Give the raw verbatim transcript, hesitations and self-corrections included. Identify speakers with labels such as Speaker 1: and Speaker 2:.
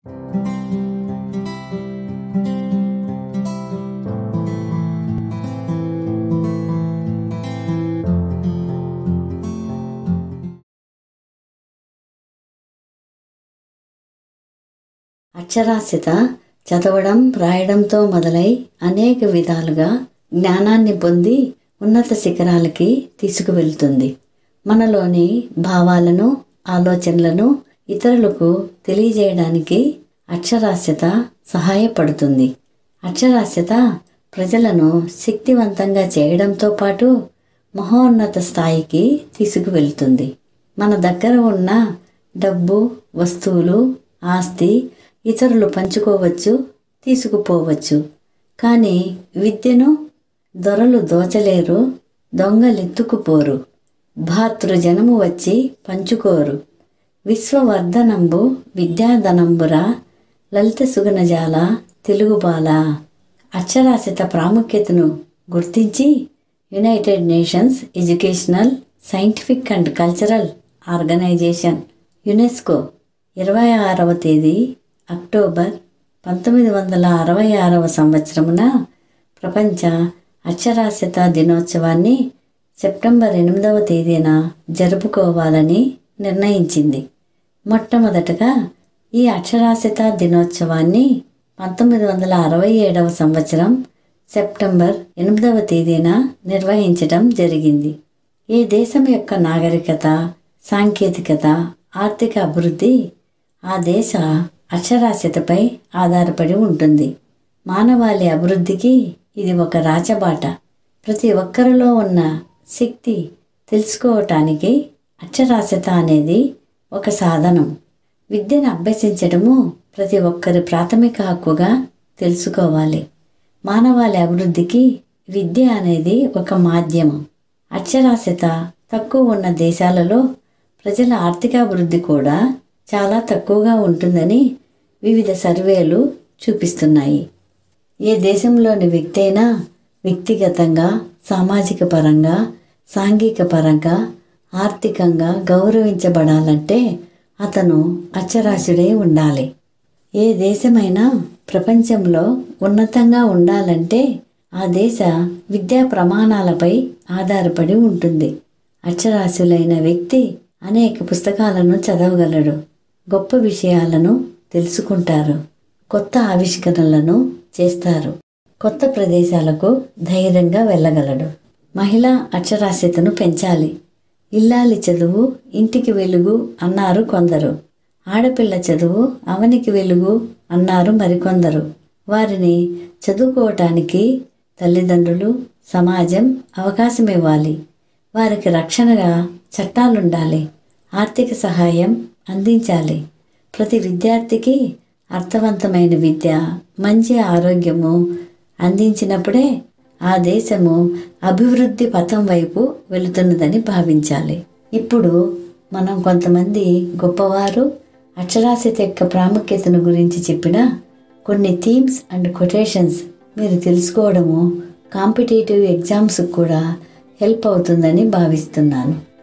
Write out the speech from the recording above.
Speaker 1: అక్షరాస్యత చదవడం రాయడంతో మొదలై అనేక విధాలుగా జ్ఞానాన్ని పొంది ఉన్నత శిఖరాలకి తీసుకువెళ్తుంది. మనలోని భావాలను ఆలోచనలను ఇతరులకు తెలియజేయడానికి అక్షరాస్యత సహాయపడుతుంది. అక్షరాస్యత ప్రజలను శక్తివంతంగా చేయడంతో పాటు మహోన్నత స్థాయికి తీసుకువెళ్తుంది. మన దగ్గర ఉన్న డబ్బు, వస్తువులు, ఆస్తి ఇతరులు పంచుకోవచ్చు, తీసుకుపోవచ్చు. కానీ విద్యను దొరలు దోచలేరు, దొంగలెత్తుకుపోరు. భాతృజనము వచ్చి పంచుకోరు. విశ్వవర్ధనంబు విద్యాధనంబురా లలిత సుగుణజాల తెలుగుబాల. అక్షరాస్యత ప్రాముఖ్యతను గుర్తించి United Nations Educational, Scientific and Cultural Organization UNESCO ఇరవై ఆరవ తేదీ అక్టోబర్ పంతొమ్మిది వందల అరవై ఆరవ సంవత్సరమున ప్రపంచ అక్షరాస్యత దినోత్సవాన్ని సెప్టెంబర్ ఎనిమిదవ తేదీన జరుపుకోవాలని నిర్ణయించింది. మొట్టమొదటగా ఈ అక్షరాస్యత దినోత్సవాన్ని పంతొమ్మిది వందల అరవై ఏడవ సంవత్సరం సెప్టెంబర్ ఎనిమిదవ తేదీన నిర్వహించడం జరిగింది. ఈ దేశం యొక్క నాగరికత, సాంకేతికత, ఆర్థిక అభివృద్ధి ఆ దేశ అక్షరాస్యతపై ఆధారపడి ఉంటుంది. మానవాళి అభివృద్ధికి ఇది ఒక రాచబాట. ప్రతి ఒక్కరిలో ఉన్న శక్తి తెలుసుకోవటానికి అక్షరాస్యత అనేది ఒక సాధనం. విద్యను అభ్యసించడము ప్రతి ఒక్కరి ప్రాథమిక హక్కుగా తెలుసుకోవాలి. మానవాళి అభివృద్ధికి విద్య అనేది ఒక మాధ్యమం. అక్షరాస్యత తక్కువ ఉన్న దేశాలలో ప్రజల ఆర్థికాభివృద్ధి కూడా చాలా తక్కువగా ఉంటుందని వివిధ సర్వేలు చూపిస్తున్నాయి. ఏ దేశంలోని వ్యక్తి అయినా వ్యక్తిగతంగా, సామాజిక పరంగా, సాంఘిక పరంగా, ఆర్థికంగా గౌరవించబడాలంటే అతను అక్షరాస్యుడై ఉండాలి. ఏ దేశమైనా ప్రపంచంలో ఉన్నతంగా ఉండాలంటే ఆ దేశ విద్యా ప్రమాణాలపై ఆధారపడి ఉంటుంది. అక్షరాస్యులైన వ్యక్తి అనేక పుస్తకాలను చదవగలడు, గొప్ప విషయాలను తెలుసుకుంటారు, కొత్త ఆవిష్కరణలను చేస్తారు, కొత్త ప్రదేశాలకు ధైర్యంగా వెళ్ళగలడు. మహిళా అక్షరాస్యతను పెంచాలి. ఇల్లాలి చదువు ఇంటికి వెలుగు అన్నారు కొందరు. ఆడపిల్ల చదువు అవనికి వెలుగు అన్నారు మరికొందరు. వారిని చదువుకోవటానికి తల్లిదండ్రులు, సమాజం అవకాశం ఇవ్వాలి. వారికి రక్షణగా చట్టాలుండాలి. ఆర్థిక సహాయం అందించాలి. ప్రతి విద్యార్థికి అర్థవంతమైన విద్య, మంచి ఆరోగ్యము అందించినప్పుడే ఆ దేశము అభివృద్ధి పథం వైపు వెళుతున్నదని భావించాలి. ఇప్పుడు మనం కొంతమంది గొప్పవారు అక్షరాస్యత యొక్క ప్రాముఖ్యతను గురించి చెప్పిన కొన్ని థీమ్స్ అండ్ కొటేషన్స్ మీరు తెలుసుకోవడము కాంపిటేటివ్ ఎగ్జామ్స్కి కూడా హెల్ప్ అవుతుందని భావిస్తున్నాను.